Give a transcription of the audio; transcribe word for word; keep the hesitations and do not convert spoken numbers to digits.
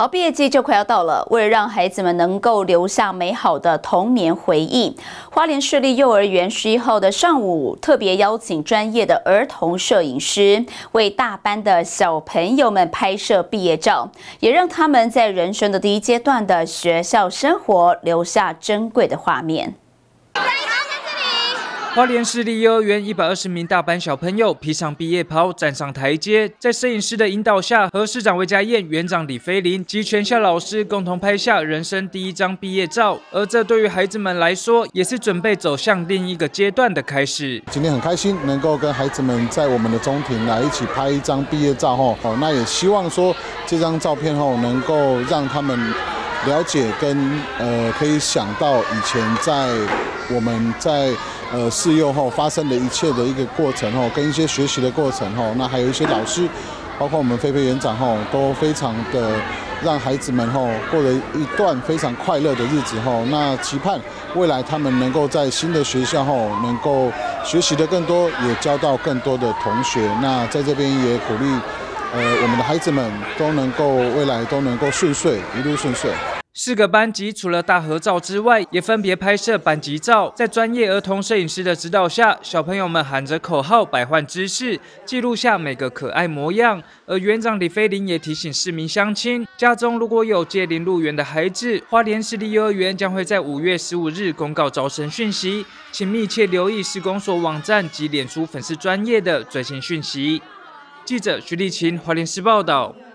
好，毕业季就快要到了，为了让孩子们能够留下美好的童年回忆，花莲市立幼儿园十一号的上午特别邀请专业的儿童摄影师，为大班的小朋友们拍摄毕业照，也让他们在人生的第一阶段的学校生活留下珍贵的画面。 花莲市立幼儿园一百二十名大班小朋友披上毕业袍，站上台阶，在摄影师的引导下，和市长魏家燕、园长李飞林及全校老师共同拍下人生第一张毕业照。而这对于孩子们来说，也是准备走向另一个阶段的开始。 今天很开心能够跟孩子们在我们的中庭来一起拍一张毕业照吼，哦，那也希望说这张照片后能够让他们了解跟呃可以想到以前在我们在。 呃，试幼后发生的一切的一个过程后，跟一些学习的过程后，那还有一些老师，包括我们菲菲园长后，都非常的让孩子们后过了一段非常快乐的日子后，那期盼未来他们能够在新的学校后能够学习的更多，也交到更多的同学。那在这边也鼓励，呃，我们的孩子们都能够未来都能够顺遂，一路顺遂。 四个班级除了大合照之外，也分别拍摄班级照。在专业儿童摄影师的指导下，小朋友们喊着口号，摆换姿势，记录下每个可爱模样。而园长李飞林也提醒市民乡亲，家中如果有届龄入园的孩子，花莲市立幼儿园将会在五月十五日公告招生讯息，请密切留意市公所网站及脸书粉丝专页的最新讯息。记者徐立琴，花莲市报道。